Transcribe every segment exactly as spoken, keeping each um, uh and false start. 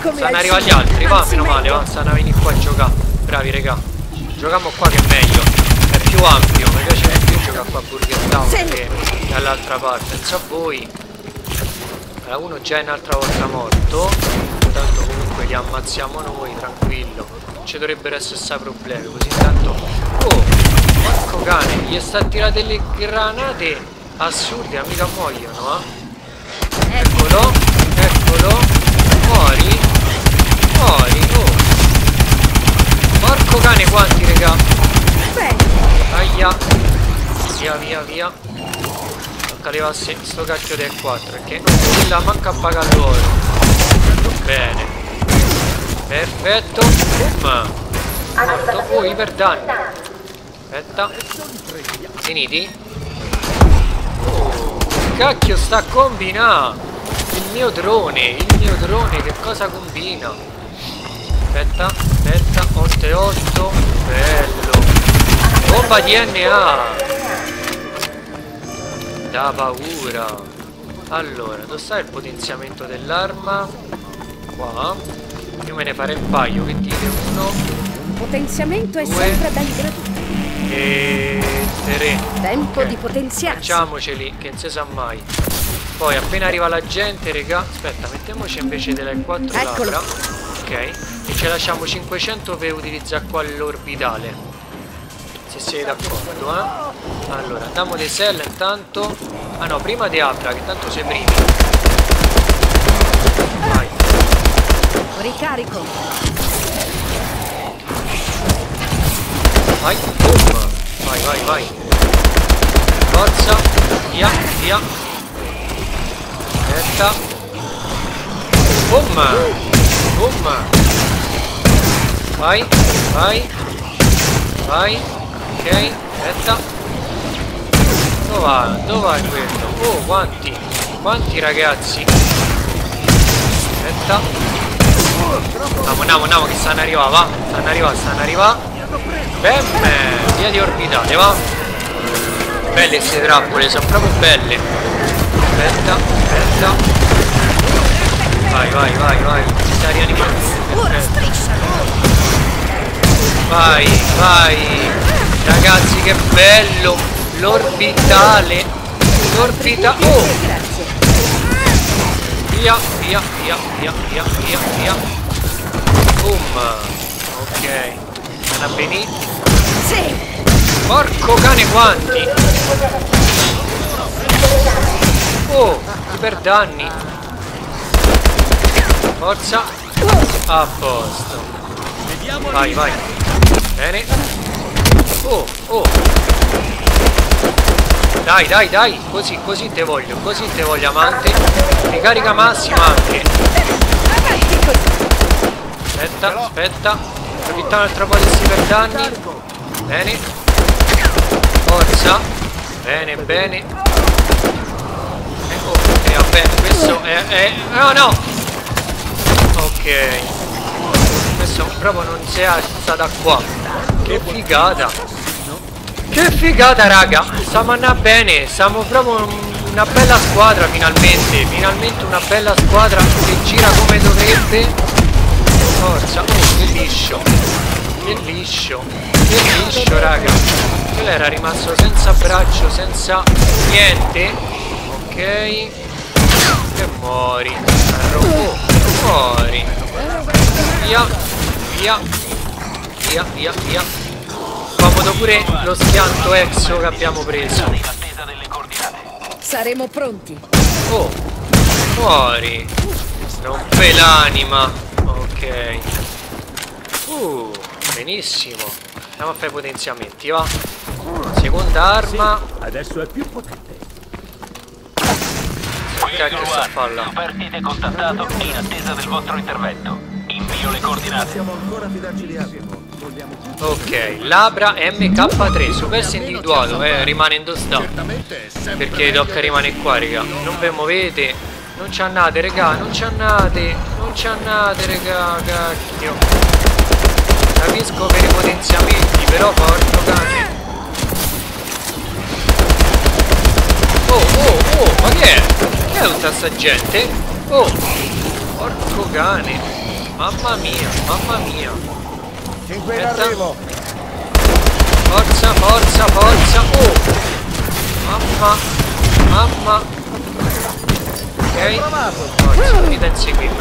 stanno arrivando gli altri, va, meno male, va, stanno a venire qua a giocare. Bravi, raga. Giochiamo qua che è meglio. È più ampio, mi piace di più giocare qua a Burger Town che dall'altra parte. Non so voi. Allora, uno già è un'altra volta morto. Tanto comunque li ammazziamo noi, tranquillo. Non ci dovrebbero essere sta problemi. Così intanto. Oh, porco cane, gli sta a tirare delle granate assurde, mica muoiono, eh. Eccolo, eccolo. Muori. Muori, oh. Porco cane quanti, raga. Aia. Via, via, via. Tocca levarsi sto cacchio del quattro, perché quella manca a pagare l'oro. Bene. Perfetto. Boom. Morto. Oh, iperdanni. Aspetta. Finiti? Oh, cacchio sta a combinare. Il mio drone, il mio drone che cosa combina? Aspetta, aspetta, otto e otto. Bello. Bomba D N A. Da paura. Allora, dove sta il potenziamento dell'arma? Qua. Io me ne farei un paio, che dite? Uno. Potenziamento è due, sempre ben gratuito. E tre. Tempo Okay. di potenziarsi. Facciamoceli, che non si sa mai. Poi appena arriva la gente, raga. Aspetta, mettiamoci invece delle quattro Eccolo. labbra. Ok. E ci lasciamo cinquecento per utilizzare qua l'orbitale. Se siete d'accordo, eh. Allora, andiamo dei cell intanto. Ah no, prima di Abra, che tanto sei primi. Vai. Ricarico. Vai, boom. Vai, vai, vai. Forza. Via, via. Aspetta. Boom. Boom. Vai, vai. Vai. Ok, aspetta. Dove va? Dove va quello? Oh, quanti? Quanti ragazzi? Aspetta. Andiamo, andiamo, andiamo, che stanno arrivando, va. Stanno arrivando, stanno arrivando. Bam! Via di orbitale, va. Belle queste trappole, sono proprio belle. Aspetta, aspetta. Vai, vai, vai, vai. Si sta rianimando. Vai, vai. Ragazzi, che bello. L'orbitale. L'orbitale. Oh! Via, via, via, via, via, via, via. Boom. Ok. Andiamo a venire. Sì. Porco cane quanti. Oh, per danni. Forza. A posto. Vai, vai. Bene. Oh, oh. Dai, dai, dai. Così, così te voglio. Così te voglio, amante. Ricarica massima anche. Aspetta, aspetta. Approfittiamo un altro po' di questi per danni. Bene. Forza. Bene, bene. Eh, oh, eh, vabbè, questo è, è... No, no. Ok. Questo proprio non si alza da qua. Che figata. Che figata, raga. Stiamo andando bene. Siamo proprio una bella squadra finalmente. Finalmente una bella squadra che gira come dovrebbe. Forza. Oh, che liscio. Che liscio. Che liscio, raga. Quello era rimasto senza braccio, senza niente. Ok. E muori. Oh, muori. Via. Via. Via, via, via. Comodo pure lo schianto exo che abbiamo preso. Saremo pronti. Oh, muori. Rompe l'anima. Ok. Uh, benissimo. Andiamo a fare i potenziamenti, va. Seconda arma. Adesso è più potente. Cacchio sta a fare là. Superstite contattato in attesa del vostro intervento. Invio le coordinate. Possiamo ancora fidarci di Abra. Ok, Labra M K tre, supersi individuato, eh, rimane indostato. Perché tocca rimanere qua, raga. Non vi muovete. Non ci annate, raga, non ci annate. Non ci annate, raga, cacchio. Capisco per i potenziamenti, però porco cane. Oh, oh, oh, ma che è? Che è tutta sta gente? Oh, porco cane. Mamma mia, mamma mia. cinque in Aspetta. arrivo. Forza, forza, forza. Oh! Mamma, mamma. Ok. Forza, venite a inseguirmi.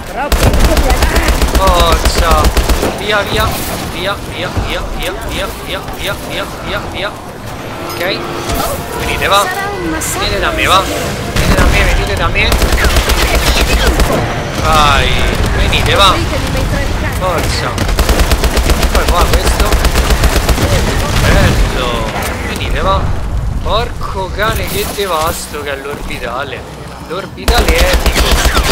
Forza. Via, via, via, via, via, via, via, via, via, via, via, via. Ok. Venite, va. Venite da me, va. Venite da me, venite da me. Vai. Venite, va. Forza. Poi qua questo. Bello. Venite, va. Porco cane, che devasto che è l'orbitale. L'orbitale è epico.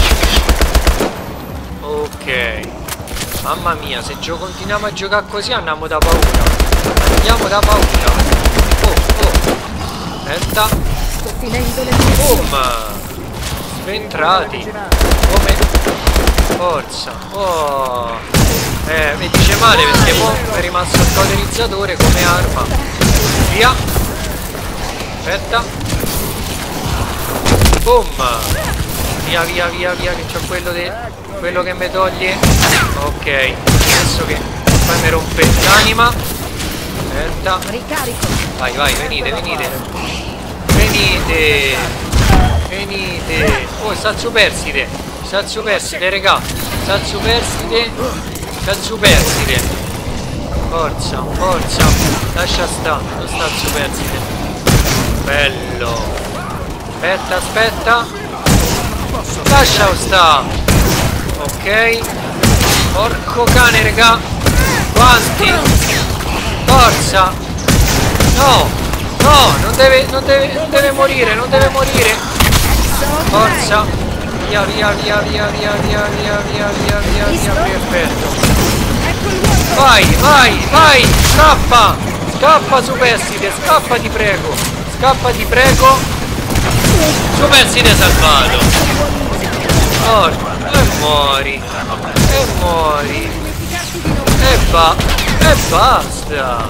Ok. Mamma mia, se gio continuiamo a giocare così andiamo da paura. Andiamo da paura. Oh, oh. Aspetta. Sto finendo le munizioni. Boom. Sventrati. Come? Forza. Oh. Eh, mi dice male perché mo è rimasto il cauterizzatore come arma. Via. Aspetta. Boom. Via, via, via, via, che c'ho quello de... quello che mi toglie. Ok. Adesso che poi mi rompe l'anima. Aspetta. Ricarico. Vai, vai, venite, venite. Venite. Venite. Oh, sta superstite. Sta superstite, regà. Sta superstite. Sta superstite. Forza, forza. Lascia sta. Non sta superstite. Bello. Aspetta, aspetta. Lascia sta. Ok. Porco cane, regà. Quanti? Forza. No. No, non deve, non deve, non deve morire, non deve morire. Forza. Via, via, via, via, via, via, via, via, via, via, via, perfetto. Vai, vai, vai, scappa. Scappa, superstite, scappa ti prego. Scappa ti prego. Superstite salvato. Porca, e muori. E muori. E va. E basta.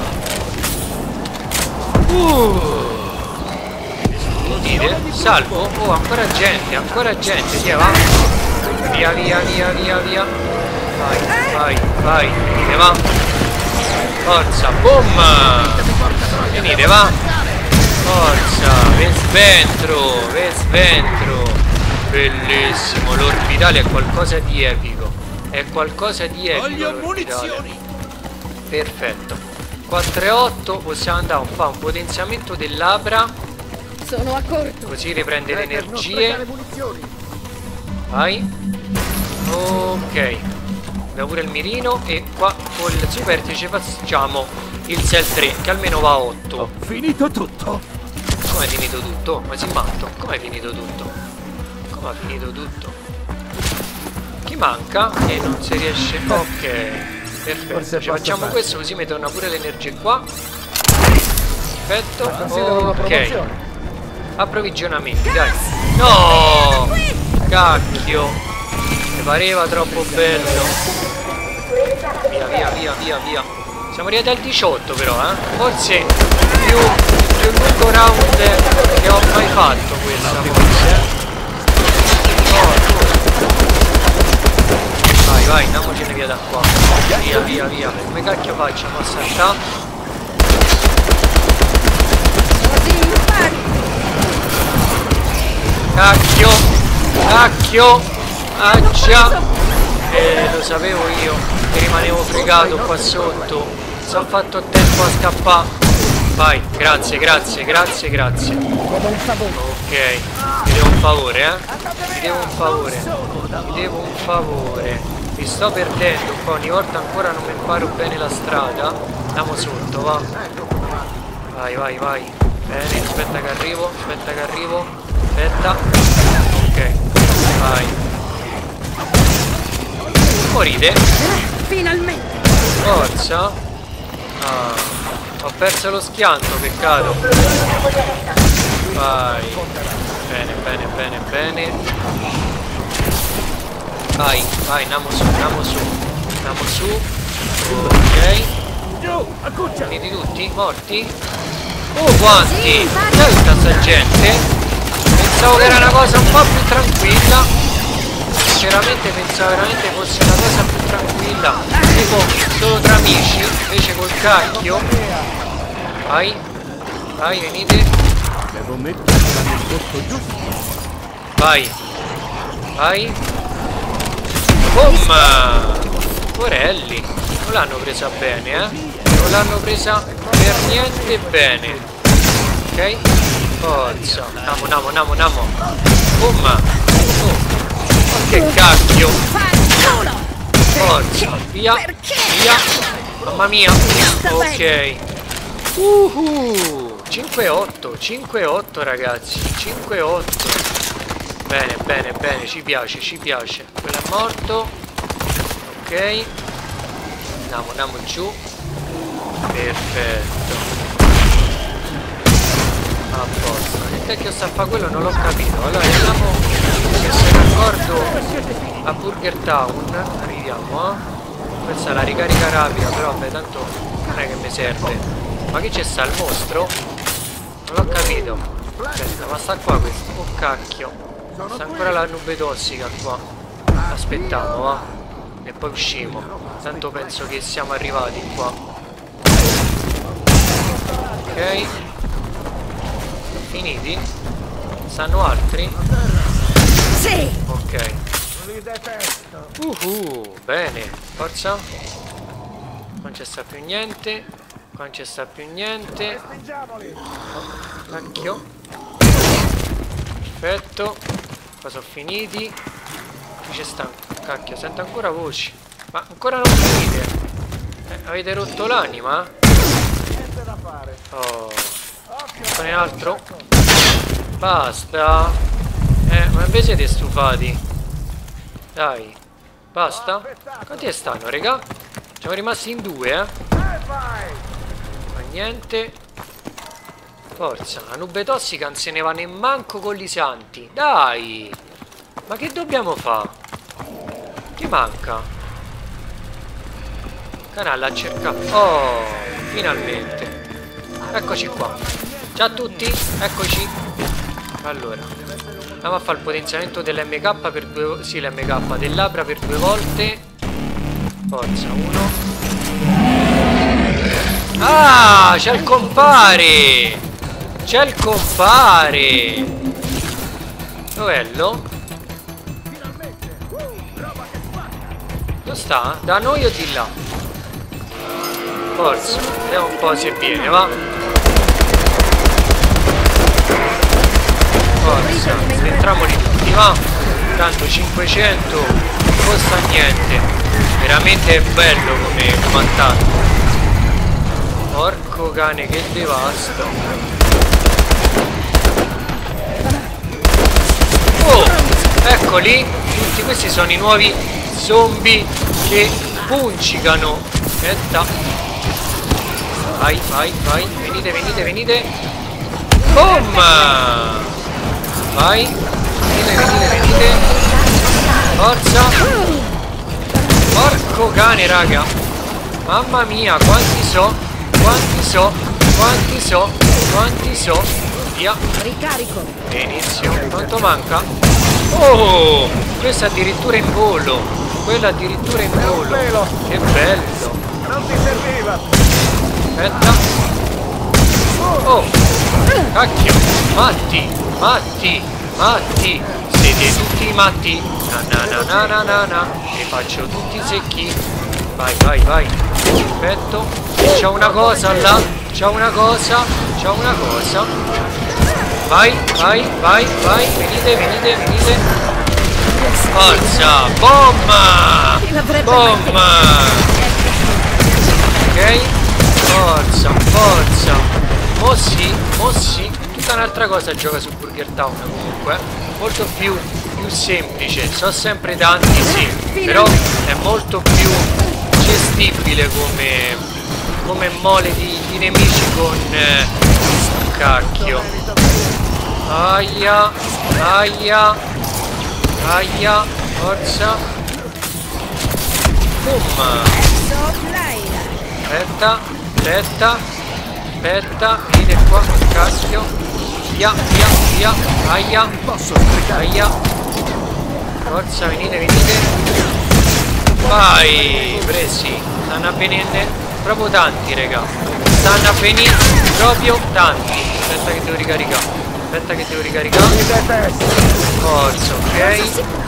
Uh. Dite, salvo. Oh, ancora gente, ancora gente. Via, va. Via, via, via, via, via. Vai, vai, vai. Venite, va. Forza, boom. Venite, va. Forza, ve sventro, ve sventro. Bellissimo, l'orbitale è qualcosa di epico. È qualcosa di epico l'orbitale. Perfetto. quattro e otto, possiamo andare a fare un potenziamento dell'Abra. Sono a corto. Così riprende le energie. Vai. Ok. Abbiamo pure il mirino. E qua con il superficie facciamo il Cell tre, che almeno va a otto. Ho finito tutto. Come è finito tutto? Ma si matto? Come è finito tutto? Come è finito tutto? Chi manca? E non si riesce. Ok. Perfetto. Ci facciamo questo così mi torna pure l'energia qua. Perfetto. Ok. Approvvigionamenti, dai. No! Cacchio. Mi pareva troppo bello. Via, via, via, via, via. Siamo arrivati al diciotto però, eh. Forse più, più lungo round che ho mai fatto questa, forse. Oh, vai, vai, andiamocene via da qua. Via, via, via. Come cacchio facciamo a saltare? Cacchio! Cacchio! Ah già! Eh, lo sapevo io, che rimanevo fregato qua sotto. Se ho fatto tempo a scappare. Vai, grazie, grazie, grazie, grazie. Ok, vi devo un favore, eh? Vi devo un favore. Vi devo un favore. Mi sto perdendo qua, ogni volta ancora non mi imparo bene la strada. Andiamo sotto, va. Vai, vai, vai. Bene, aspetta che arrivo, aspetta che arrivo. Aspetta. Ok, vai. Morite. Finalmente. Forza. Ah, ho perso lo schianto, peccato. Vai. Bene, bene, bene, bene. Vai, vai, andiamo su, andiamo su. Andiamo su. Ok. Finiti tutti? Morti? Oh, quanti! Dai sta sta gente? Pensavo che era una cosa un po' più tranquilla. sinceramente pensavo veramente fosse una cosa più tranquilla, tipo solo tra amici, invece col cacchio. Vai, vai, venite. Devo metterla nel posto giusto. Vai, vai. Boom! Porelli, non l'hanno presa bene, eh? Non l'hanno presa per niente bene. Ok? Forza. Namo, namo, namo, namo. Boom! Oh. Che cacchio! Forza! Via! Via! Mamma mia! Ok! Uhu! cinque otto! cinque otto ragazzi! cinque otto! Bene, bene, bene, ci piace, ci piace. Quello è morto. Ok. Andiamo, andiamo giù. Perfetto. A posto. Che cacchio sta a fare quello? Non l'ho capito. Allora andiamo, che se d'accordo, a Burger Town. Arriviamo, eh. Questa è la ricarica rapida, però vabbè, tanto non è che mi serve. Ma che c'è sta il mostro? Non l'ho capito. Aspetta, ma sta qua questo? Oh cacchio. Sta ancora la nube tossica qua. Aspettiamo, va. E poi usciamo. Tanto penso che siamo arrivati qua. Ok. Finiti? Stanno altri? Sì! Ok. Uhu, bene. Forza. Non c'è sta più niente. Qua non c'è sta più niente. Oh, cacchio. Perfetto. Qua sono finiti. Qui c'è sta. Cacchio, sento ancora voci. Ma ancora non finite. Eh, avete rotto l'anima? Oh. Ce n'è altro? Basta. Eh, ma invece siete stufati. Dai. Basta? Quanti stanno, raga? Siamo rimasti in due, eh? Ma niente. Forza, la nube tossica non se ne va nemmanco con i santi. Dai! Ma che dobbiamo fare? Chi manca? Canale a cercare. Oh, finalmente. Eccoci qua. Ciao a tutti, eccoci. Allora, andiamo a fare il potenziamento dell'M K per due. Sì, l'M K dell'Abra per due volte. Forza, uno. Ah, c'è il compare! C'è il compare! Dov'ello? Dove sta? Da noi o di là? Forza, vediamo un po' se viene, va? Forza, entriamoli tutti, va? Tanto cinquecento non costa niente. Veramente è bello come, come attacco. Porco cane, che devasto. Oh, eccoli. Tutti questi sono i nuovi zombie che puncicano. Aspetta. Vai, vai, vai. Venite, venite, venite. Boom! Vai. Venite, venite, venite. Forza. Porco cane, raga. Mamma mia, quanti so. Quanti so. Quanti so. Quanti so. Via. Ricarico. E inizio. Quanto manca? Oh! Questo addirittura in volo. Quello addirittura in volo. Che bello. Non ti serviva. Aspetta. Oh! Cacchio! Matti! Matti! Matti! Siete tutti matti! Na na na na na na! Li faccio tutti secchi! Vai, vai, vai! Perfetto! C'ho una cosa là! C'ho una cosa! C'ho una cosa! Vai, vai, vai, vai! Venite, venite, venite! Forza! Bomba! Bomba! Ok? Forza, forza! Mossi, mossi! Tutta un'altra cosa gioca su Burger Town comunque. Molto più, più semplice. So sempre tanti, sì. Però è molto più gestibile come, come mole di, di nemici con eh, cacchio. Aia, aia, aia, forza. Boom. Aspetta, aspetta, aspetta, venite qua, cacchio. Via, via, via, aia, aia. Forza, venite, venite. Vai, presi. Stanno avvenendo proprio tanti, raga. Stanno avvenendo proprio tanti. Aspetta che devo ricaricare. Aspetta che devo ricaricare. Forza, ok.